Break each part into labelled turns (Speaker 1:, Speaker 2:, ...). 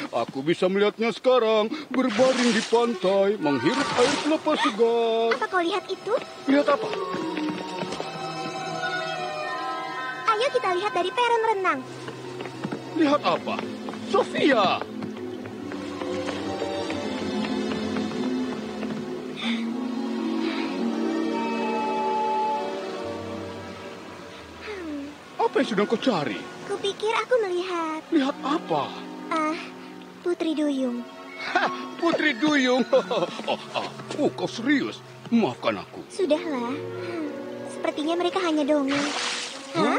Speaker 1: Aku bisa melihatnya sekarang, berbaring di pantai, menghirup air pelepas segar.
Speaker 2: Apa kau lihat itu?
Speaker 1: Lihat apa?
Speaker 2: Ayo kita lihat dari peron renang.
Speaker 1: Lihat apa? Sofia! Apa yang sedang kau cari?
Speaker 2: Kupikir aku melihat...
Speaker 1: Lihat apa?
Speaker 2: Putri Duyung.
Speaker 1: Hah, Putri Duyung. Kau serius? Maafkan aku.
Speaker 2: Sudahlah. Sepertinya mereka hanya dongeng. Hah?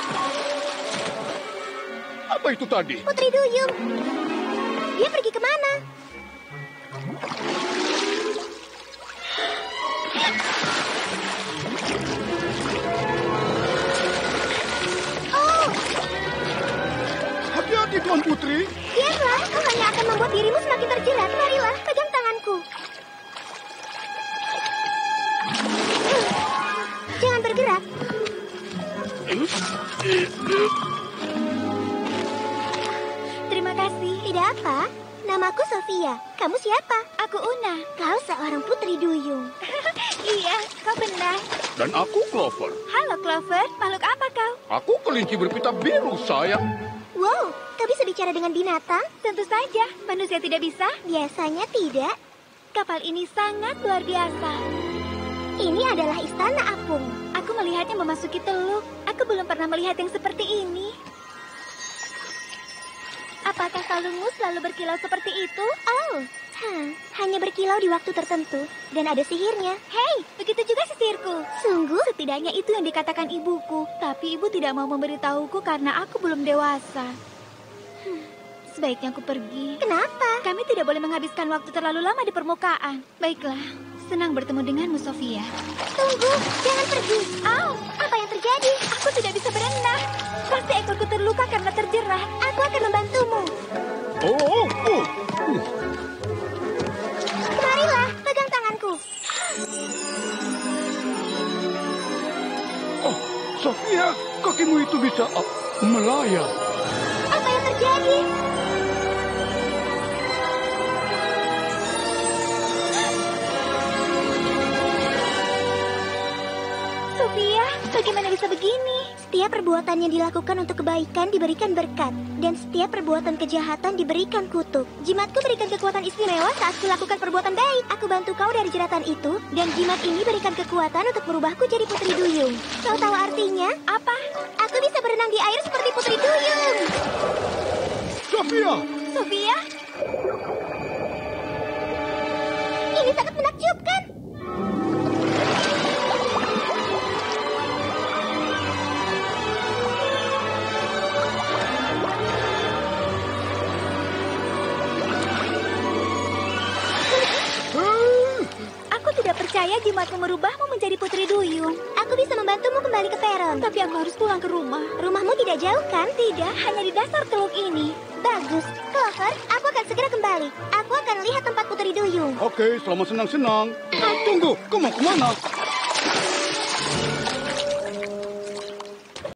Speaker 1: Apa itu tadi?
Speaker 2: Putri Duyung. Dia pergi kemana?
Speaker 1: Hati-hati, Tuan Putri.
Speaker 2: Diamlah, kau hanya akan membuat dirimu semakin terjerat. Marilah, pegang tanganku. Jangan bergerak. Terima kasih. Tidak apa. Namaku Sofia. Kamu siapa? Aku Una. Kau seorang putri duyung. Iya, kau benar.
Speaker 1: Dan aku Clover.
Speaker 2: Halo Clover, makhluk apa kau?
Speaker 1: Aku kelinci berpita biru, sayang.
Speaker 2: Wow, kau bisa bicara dengan binatang? Tentu saja. Manusia tidak bisa? Biasanya tidak. Kapal ini sangat luar biasa. Ini adalah istana apung. Aku melihatnya memasuki teluk. Aku belum pernah melihat yang seperti ini. Apakah kalungmu selalu berkilau seperti itu? Oh, hanya berkilau di waktu tertentu. Dan ada sihirnya. Hei, begitu juga sihirku. Sungguh? Setidaknya itu yang dikatakan ibuku. Tapi ibu tidak mau memberitahuku karena aku belum dewasa. Sebaiknya aku pergi. Kenapa? Kami tidak boleh menghabiskan waktu terlalu lama di permukaan. Baiklah, senang bertemu denganmu, Sofia. Tunggu, jangan pergi. Au, apa yang terjadi? Aku tidak bisa berenang. Pasti ekorku terluka karena terjerah. Aku akan membantumu. Marilah, pegang tanganku.
Speaker 1: Oh, Sofia, kakimu itu bisa melayang.
Speaker 2: Apa yang terjadi? Sofia, bagaimana bisa begini? Setiap perbuatan yang dilakukan untuk kebaikan diberikan berkat. Dan setiap perbuatan kejahatan diberikan kutuk. Jimatku berikan kekuatan istimewa saat kulakukan perbuatan baik. Aku bantu kau dari jeratan itu. Dan jimat ini berikan kekuatan untuk merubahku jadi putri duyung. Kau tahu artinya? Apa? Aku bisa berenang di air seperti putri duyung.
Speaker 1: Sofia!
Speaker 2: Sofia? Ini sangat menakjubkan. Percaya jimatmu merubahmu menjadi putri duyung. Aku bisa membantumu kembali ke peron. Tapi aku harus pulang ke rumah. Rumahmu tidak jauh kan? Tidak, hanya di dasar teluk ini. Bagus. Clover, aku akan segera kembali. Aku akan lihat tempat putri duyung.
Speaker 1: Oke, selamat senang-senang. Tunggu, kau mau kemana?